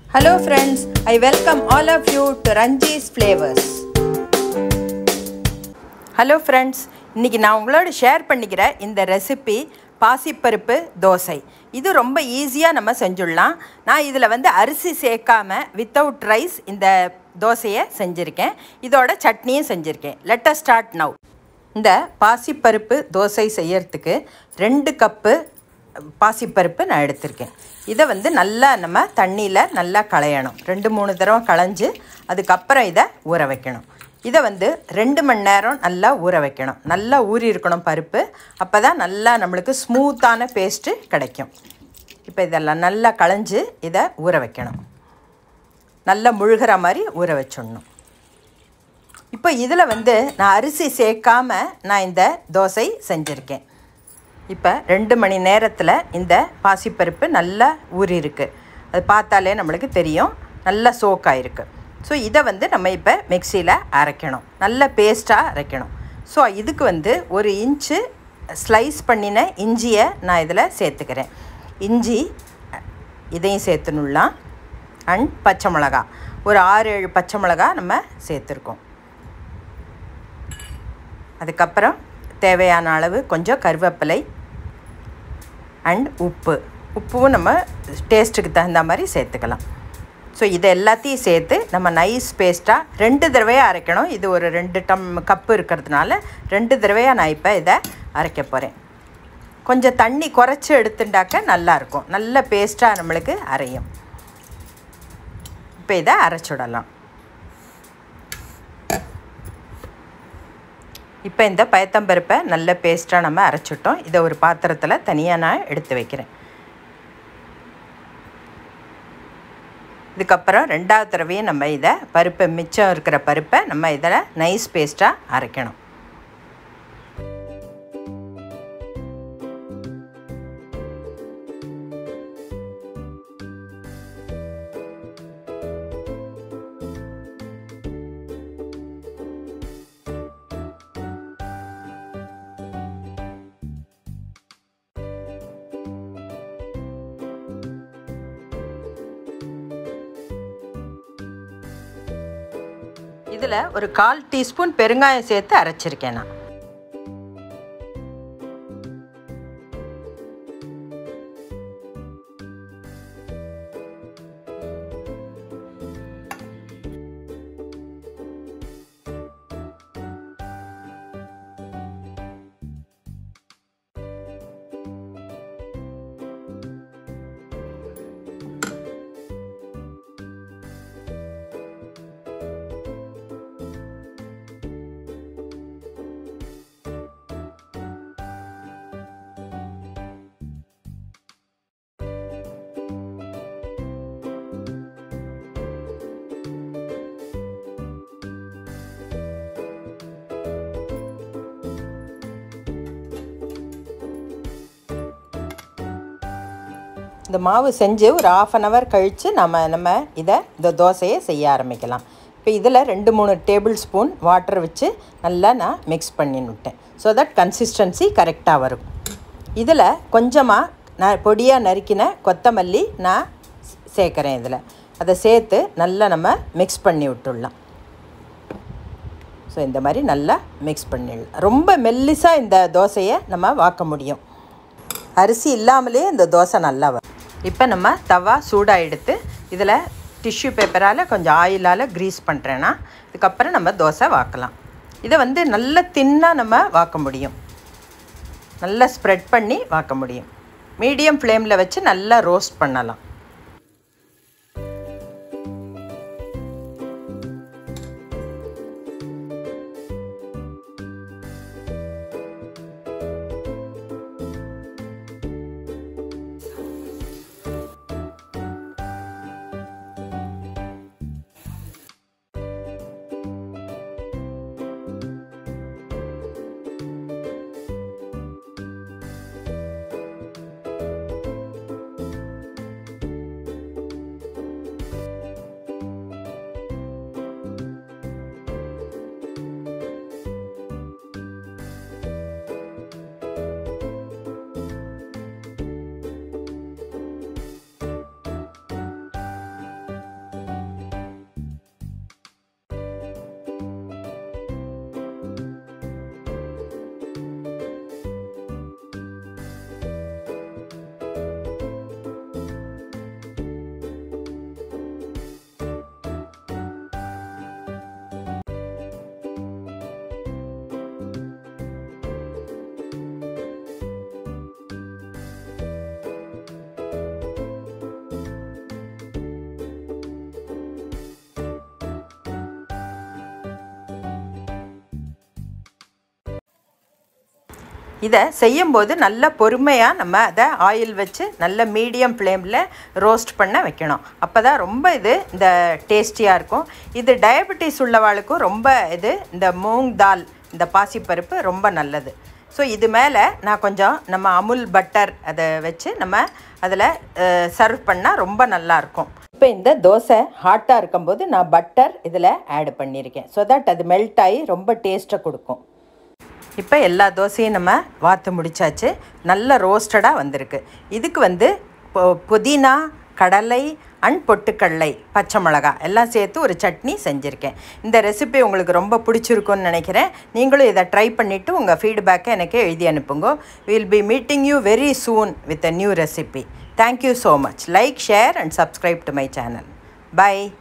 Hello friends, I welcome all of you to Ranjis Flavours. Hello friends, இன்னைக்கு நான் உங்களோட share பண்ணிக்கிற இந்த ரெசிபி பாசி பருப்பு தோசை. இது ரொம்ப ஈஸியாக நம்ம செஞ்சுடலாம். நான் இதில் அரிசி சேர்க்காம வித்தவுட் ரைஸ் இந்த தோசையை செஞ்சுருக்கேன். இதோட சட்னியும் செஞ்சுருக்கேன். Let us start now. இந்த பாசி பருப்பு தோசை செய்யறதுக்கு 2 கப்பு பாசிப்பருப்பு நான் எடுத்திருக்கேன். இதை நல்லா நம்ம தண்ணியில் நல்லா களையணும். 2-3 தடவை களைஞ்சு அதுக்கப்புறம் இதை ஊற வைக்கணும். இதை 2 மணி நேரம் நல்லா ஊற வைக்கணும். நல்லா ஊறி இருக்கணும் பருப்பு. அப்போ தான் நல்லா நம்மளுக்கு ஸ்மூத்தான பேஸ்ட்டு கிடைக்கும். இப்போ இதெல்லாம் நல்லா களைஞ்சு இதை ஊற வைக்கணும். நல்லா முழுகிற மாதிரி ஊற வச்சிடணும். இப்போ இதில் நான் அரிசி சேர்க்காமல் நான் இந்த தோசை செஞ்சுருக்கேன். இப்போ 2 மணி நேரத்தில் இந்த பாசிப்பருப்பு நல்லா ஊறி இருக்குது. அது பார்த்தாலே நம்மளுக்கு தெரியும், நல்லா சோக்காயிருக்கு. ஸோ இதை நம்ம இப்போ மிக்சியில் அரைக்கணும். நல்ல பேஸ்ட்டாக அரைக்கணும். ஸோ இதுக்கு 1 இன்ச்சு ஸ்லைஸ் பண்ணின இஞ்சியை நான் இதில் சேர்த்துக்கிறேன். இஞ்சி இதையும் சேர்த்துனுலாம். அண்ட் பச்சை மிளகா ஒரு 6-7 பச்சை மிளகா நம்ம சேர்த்துருக்கோம். அதுக்கப்புறம் தேவையான அளவு கொஞ்சம் கருவேப்பிலை அண்ட் உப்பும் நம்ம டேஸ்ட்டுக்கு தகுந்த மாதிரி சேர்த்துக்கலாம். ஸோ இதை எல்லாத்தையும் சேர்த்து நம்ம நைஸ் பேஸ்ட்டாக 2 தடவையாக அரைக்கணும். இது ஒரு 2 கப்பு இருக்கிறதுனால 2 தடவையாக நான் இப்போ இதை அரைக்க போகிறேன். கொஞ்சம் தண்ணி குறைச்சி எடுத்துட்டாக்க நல்லாயிருக்கும். நல்ல பேஸ்ட்டாக நம்மளுக்கு அரையும். இப்போ இதை அரைச்சுடலாம். இப்போ இந்த பயத்தம்பருப்பை நல்ல பேஸ்ட்டாக நம்ம அரைச்சிட்டோம். இதை ஒரு பாத்திரத்தில் தனியாக நான் எடுத்து வைக்கிறேன். இதுக்கப்புறம் 2வது தடவையும் நம்ம இதை பருப்பை மிச்சம் இருக்கிற பருப்பை நம்ம இதில் நைஸ் பேஸ்ட்டாக அரைக்கணும். இதில் ஒரு 1/4 டீஸ்பூன் பெருங்காயம் சேர்த்து அரைச்சிருக்கேன் நான். இந்த மாவு செஞ்சு ஒரு 1/2 hour கழித்து நம்ம இந்த தோசையை செய்ய ஆரம்பிக்கலாம். இப்போ இதில் 2-3 டேபிள் ஸ்பூன் வாட்டர் வச்சு நல்லா நான் மிக்ஸ் பண்ணிவிட்டேன். ஸோ தட் கன்சிஸ்டன்சி கரெக்டாக வரும். இதில் கொஞ்சமாக நான் பொடியாக நறுக்கின கொத்தமல்லி நான் சேர்க்குறேன். இதில் அதை சேர்த்து நல்லா நம்ம மிக்ஸ் பண்ணி விட்டுடலாம். ஸோ இந்த மாதிரி நல்லா மிக்ஸ் பண்ணிடலாம். ரொம்ப மெல்லிசாக இந்த தோசையை நம்ம வாக்க முடியும். அரிசி இல்லாமலே இந்த தோசை நல்லா வரும். இப்போ நம்ம தவா சூடாக எடுத்து இதில் டிஷ்யூ பேப்பரால் கொஞ்சம் ஆயிலால் க்ரீஸ் பண்ணுறேன்னா இதுக்கப்புறம் நம்ம தோசை வாக்கலாம். இதை நல்லா தின்னாக நம்ம வாக்க முடியும். நல்லா ஸ்ப்ரெட் பண்ணி வாக்க முடியும். மீடியம் ஃப்ளேமில் வச்சு நல்லா ரோஸ்ட் பண்ணலாம். இதை செய்யும்போது நல்ல பொறுமையாக நம்ம அதை ஆயில் வச்சு நல்ல மீடியம் ஃப்ளேமில் ரோஸ்ட் பண்ண வைக்கணும். அப்போ தான் ரொம்ப இந்த டேஸ்டியாக இருக்கும். இது டயபெட்டிஸ் உள்ளவாளுக்கும் ரொம்ப இந்த மூங் தால் இந்த பாசிப்பருப்பு ரொம்ப நல்லது. ஸோ இது மேலே நான் கொஞ்சம் நம்ம அமுல் பட்டர் அதை வச்சு நம்ம அதில் சர்வ் பண்ணால் ரொம்ப நல்லாயிருக்கும். இப்போ இந்த தோசை ஹாட்டாக இருக்கும்போது நான் பட்டர் இதில் ஆட் பண்ணியிருக்கேன். ஸோ தட் அது மெல்ட் ஆகி ரொம்ப டேஸ்ட்டை கொடுக்கும். இப்போ எல்லா தோசையும் நம்ம வாத்து முடிச்சாச்சு. நல்ல ரோஸ்டடாக வந்திருக்கு. இதுக்கு புதினா, கடலை அண்ட் பொட்டுக்கடலை, பச்சை மிளகா எல்லாம் சேர்த்து ஒரு சட்னி செஞ்சுருக்கேன். இந்த ரெசிபி உங்களுக்கு ரொம்ப பிடிச்சிருக்குன்னு நினைக்கிறேன். நீங்களும் இதை ட்ரை பண்ணிவிட்டு உங்கள் ஃபீட்பேக்கை எனக்கு எழுதி அனுப்புங்க. Will be meeting you very soon with a new recipe. Thank you so much. Like, share and subscribe to my channel. By.